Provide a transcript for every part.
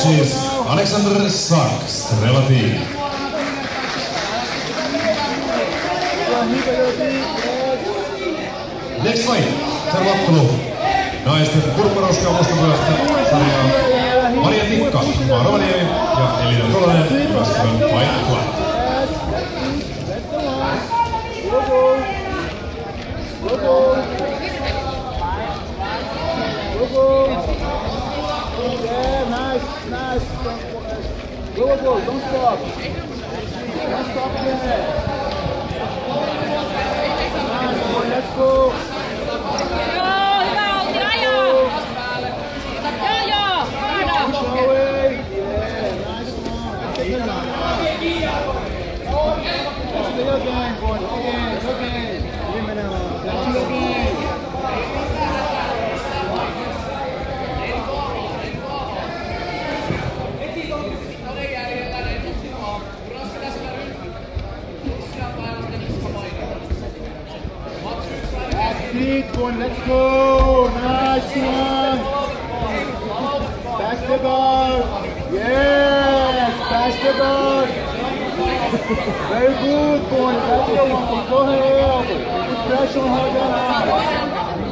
siis Alexander Sark, Strela Team. Next fight, seuraava ottelu. Naisten purkkarouskia vastapuolesta sarjaa Maria Tikka, Rovaniemi ja Elina Tolonen, Jyväskylän Fight Club. Yeah, nice. Go, don't stop. Don't stop there. Nice, boy, let's go. Push away. Yeah, nice one. Take it down. Let's play again, boy. Okay. Deep one, let's go. Nice one. Pass the ball. Yes, pass the ball. Very good, one. That's the one. Go ahead. Put pressure on her down.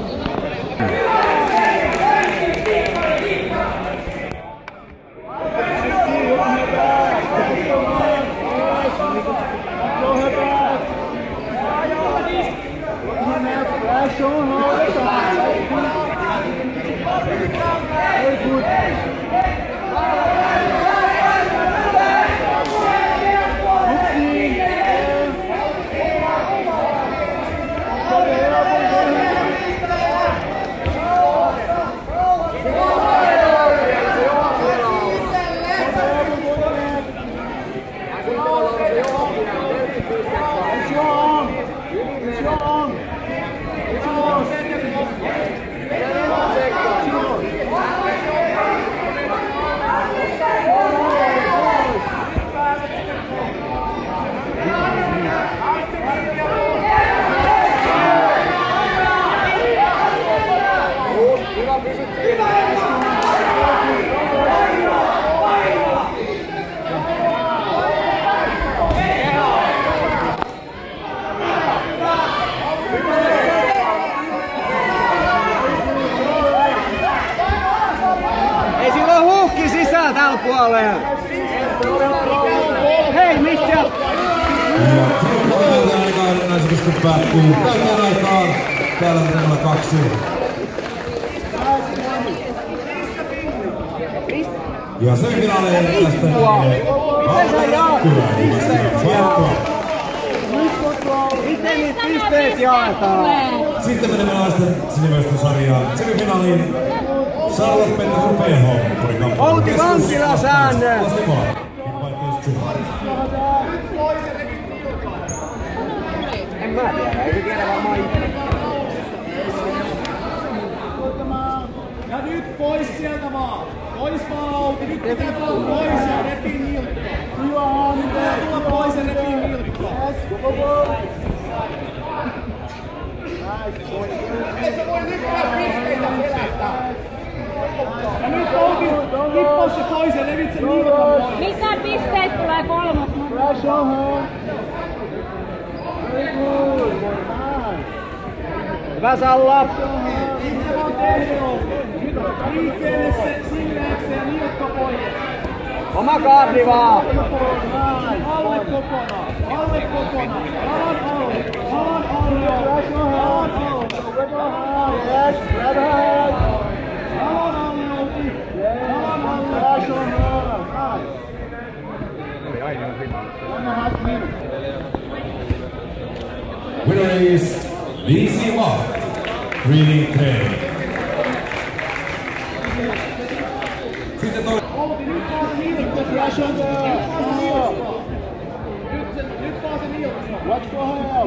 Tällä puolella. Hei, mistä? Ja täältä aika erinäisesti päättyy. Täyteen aikaan. Täällä on Trela 2. Ja semifinaaleja tästä Miten niitä pisteet jaetaan? Sitten menemme naisten sinimöisten sarjaan. Semifinaaliin Charlotte Pettersson PH. Outi Vankila säännö! En mä tiedä, ei se tiedä varmaan itse. Ja nyt pois sieltä vaan! Pois vaan Outi! Nyt pitää tulla pois ja repii nilkkaa! Pitää tulla pois ja repii nilkkaa! Ei sä voi lykkää pisteitä selästä! Ja nyt Outi, hippaus se pois ja levit sen nilkan pois! Missä pisteet tulee kolmas? Hyvä Salla! Mitä mä oon tehnyt? Nyt liikkeelle se silleeksi ja nilkka pois! Oma kaardi vaan! Alle kokonaan! Alle kokonaan! Alan alle! Yes, grab hand! Alan alle, Outi! Alan alle! Winner is Liisi Maht, Greening Training. Sitten Outi, nyt vaan se nilkka! Nyt vaan se nilkka! Watch for help!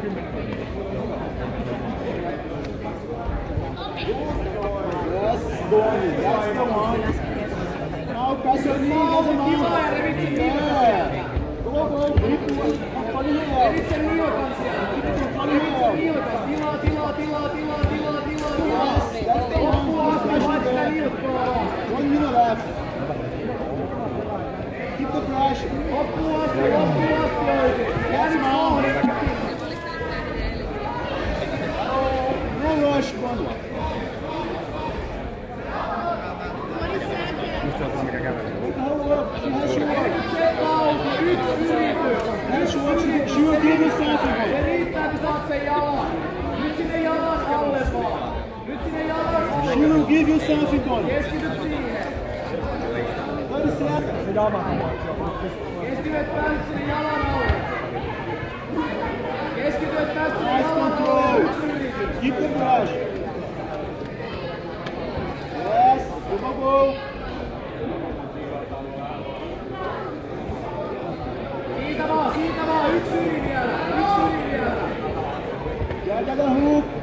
Yes, Donnie, that's the one. Now pass your knee, doesn't kill. Revit sen nilkan sieltä. Go, revit sen nilkan sieltä. Revit sen nilkan. Tilaa. Yes, that's the one. Watch that nilkkaa. 1 minute left. se on tuo mikä kävelee. She will give you something. Se riittää, että saat sen jalan. Nyt sinne jalan alle vaan. Nyt sinne jalan alle. She will give you something. Keskityt siihen. Keskityt päästä sinne jalan alle. Keskityt päästä sinne Nice jalan control. alle. Keep the brush. Yes, go. Siitä vaan, yksi yli vielä. Get the hook.